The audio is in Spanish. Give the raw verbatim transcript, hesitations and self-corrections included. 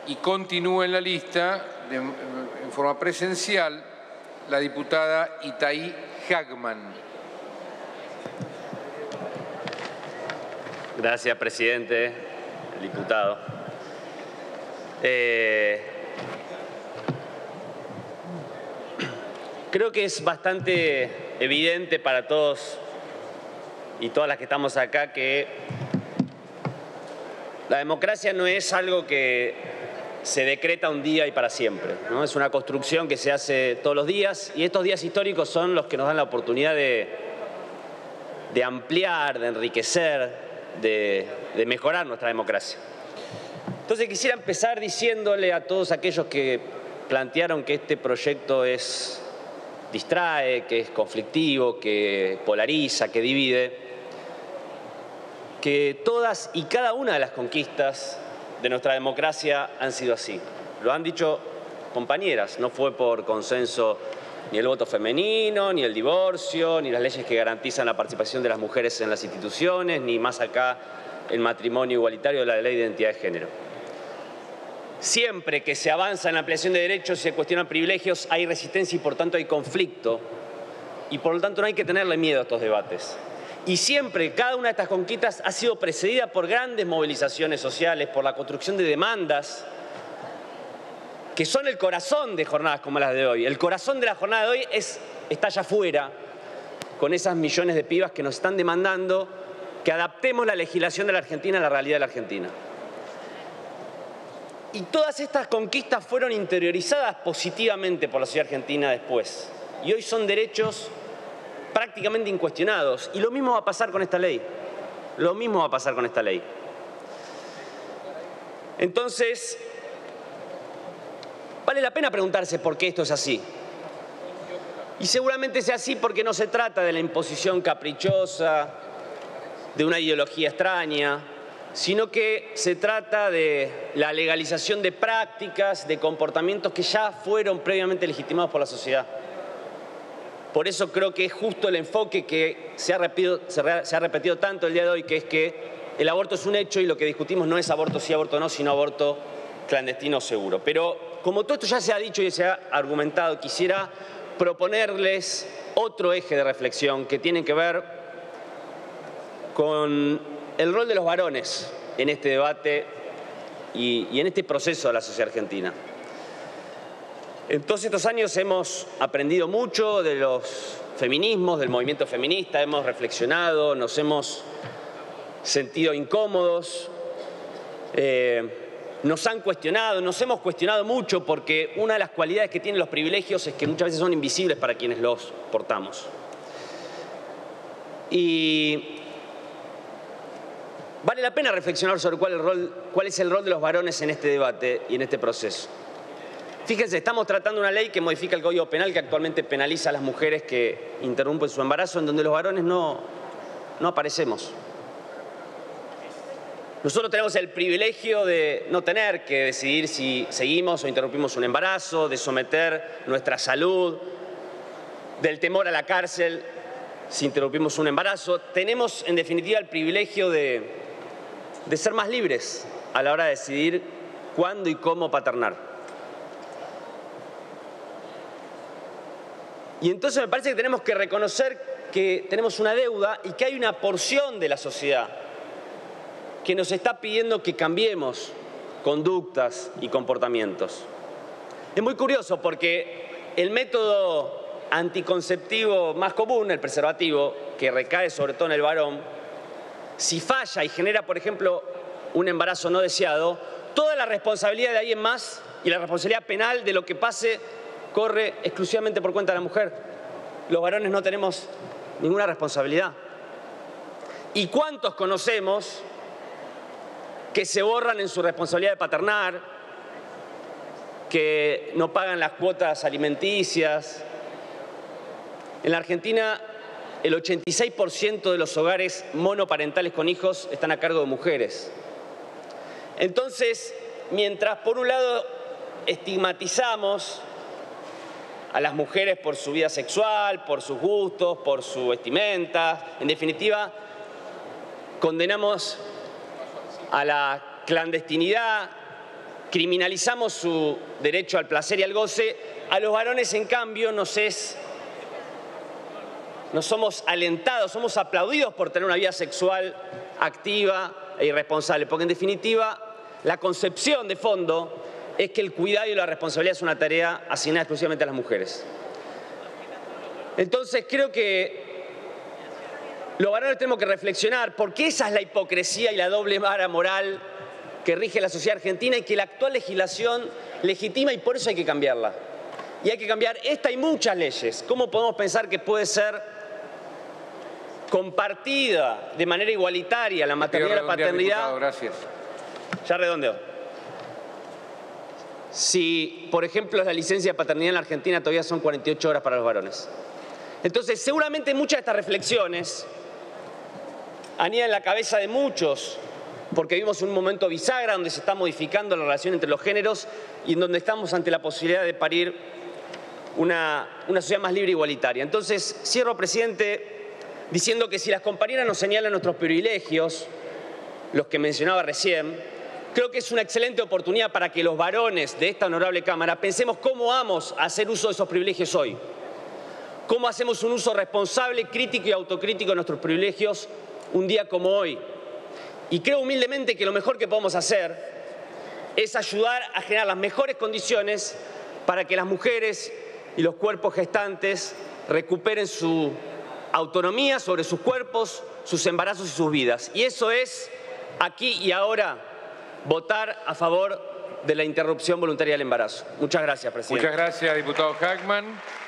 Y continúa en la lista, de, en forma presencial, la diputada Itaí Hagman. Gracias, presidente, el diputado. Eh, creo que es bastante evidente para todos y todas las que estamos acá que la democracia no es algo que se decreta un día y para siempre, ¿no? Es una construcción que se hace todos los días y estos días históricos son los que nos dan la oportunidad de, de ampliar, de enriquecer, de, de mejorar nuestra democracia. Entonces quisiera empezar diciéndole a todos aquellos que plantearon que este proyecto es, distrae, que es conflictivo, que polariza, que divide, que todas y cada una de las conquistas de nuestra democracia han sido así. Lo han dicho compañeras, no fue por consenso ni el voto femenino, ni el divorcio, ni las leyes que garantizan la participación de las mujeres en las instituciones, ni más acá el matrimonio igualitario de la ley de identidad de género. Siempre que se avanza en la ampliación de derechos y se cuestionan privilegios, hay resistencia y por tanto hay conflicto. Y por lo tanto no hay que tenerle miedo a estos debates. Y siempre, cada una de estas conquistas ha sido precedida por grandes movilizaciones sociales, por la construcción de demandas, que son el corazón de jornadas como las de hoy. El corazón de la jornada de hoy es, está allá afuera, con esas millones de pibas que nos están demandando que adaptemos la legislación de la Argentina a la realidad de la Argentina. Y todas estas conquistas fueron interiorizadas positivamente por la sociedad argentina después. Y hoy son derechos prácticamente incuestionados. Y lo mismo va a pasar con esta ley. Lo mismo va a pasar con esta ley. Entonces, vale la pena preguntarse por qué esto es así. Y seguramente sea así porque no se trata de la imposición caprichosa, de una ideología extraña, sino que se trata de la legalización de prácticas, de comportamientos que ya fueron previamente legitimados por la sociedad. Por eso creo que es justo el enfoque que se ha repetido, se ha repetido tanto el día de hoy, que es que el aborto es un hecho y lo que discutimos no es aborto sí, aborto no, sino aborto clandestino seguro. Pero como todo esto ya se ha dicho y se ha argumentado, quisiera proponerles otro eje de reflexión que tiene que ver con el rol de los varones en este debate y, y en este proceso de la sociedad argentina. En todos estos años hemos aprendido mucho de los feminismos, del movimiento feminista, hemos reflexionado, nos hemos sentido incómodos, eh, nos han cuestionado, nos hemos cuestionado mucho porque una de las cualidades que tienen los privilegios es que muchas veces son invisibles para quienes los portamos. Y vale la pena reflexionar sobre cuál, el rol, cuál es el rol de los varones en este debate y en este proceso. Fíjense, estamos tratando una ley que modifica el Código Penal que actualmente penaliza a las mujeres que interrumpen su embarazo, en donde los varones no, no aparecemos. Nosotros tenemos el privilegio de no tener que decidir si seguimos o interrumpimos un embarazo, de someter nuestra salud, del temor a la cárcel si interrumpimos un embarazo. Tenemos, en definitiva, el privilegio de, de ser más libres a la hora de decidir cuándo y cómo paternar. Y entonces me parece que tenemos que reconocer que tenemos una deuda y que hay una porción de la sociedad que nos está pidiendo que cambiemos conductas y comportamientos. Es muy curioso porque el método anticonceptivo más común, el preservativo, que recae sobre todo en el varón, si falla y genera, por ejemplo, un embarazo no deseado, toda la responsabilidad de alguien más y la responsabilidad penal de lo que pase corre exclusivamente por cuenta de la mujer. Los varones no tenemos ninguna responsabilidad. ¿Y cuántos conocemos que se borran en su responsabilidad de paternar, que no pagan las cuotas alimenticias? En la Argentina, el ochenta y seis por ciento de los hogares monoparentales con hijos están a cargo de mujeres. Entonces, mientras por un lado estigmatizamos a las mujeres por su vida sexual, por sus gustos, por su vestimenta, en definitiva, condenamos a la clandestinidad, criminalizamos su derecho al placer y al goce, a los varones, en cambio, nos es, no somos alentados, somos aplaudidos por tener una vida sexual activa e irresponsable, porque en definitiva la concepción de fondo es que el cuidado y la responsabilidad es una tarea asignada exclusivamente a las mujeres. Entonces creo que los varones tenemos que reflexionar, porque esa es la hipocresía y la doble vara moral que rige la sociedad argentina y que la actual legislación legitima, y por eso hay que cambiarla. Y hay que cambiar esta y muchas leyes. ¿Cómo podemos pensar que puede ser compartida de manera igualitaria la maternidad y la paternidad? Diputado, gracias. Ya redondeo. Si, por ejemplo, la licencia de paternidad en la Argentina todavía son cuarenta y ocho horas para los varones. Entonces, seguramente muchas de estas reflexiones anidan en la cabeza de muchos, porque vivimos un momento bisagra donde se está modificando la relación entre los géneros y en donde estamos ante la posibilidad de parir una, una sociedad más libre e igualitaria. Entonces, cierro, presidente, diciendo que si las compañeras nos señalan nuestros privilegios, los que mencionaba recién, creo que es una excelente oportunidad para que los varones de esta honorable Cámara pensemos cómo vamos a hacer uso de esos privilegios hoy. Cómo hacemos un uso responsable, crítico y autocrítico de nuestros privilegios un día como hoy. Y creo humildemente que lo mejor que podemos hacer es ayudar a generar las mejores condiciones para que las mujeres y los cuerpos gestantes recuperen su autonomía sobre sus cuerpos, sus embarazos y sus vidas. Y eso es, aquí y ahora, votar a favor de la interrupción voluntaria del embarazo. Muchas gracias, presidente. Muchas gracias, diputado Hagman.